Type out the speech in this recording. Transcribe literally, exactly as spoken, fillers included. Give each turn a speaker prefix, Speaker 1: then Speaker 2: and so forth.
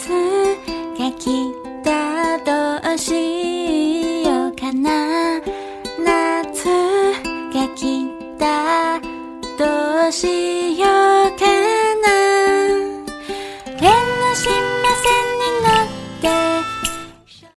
Speaker 1: が来たどうしようかな夏が来たどうしよう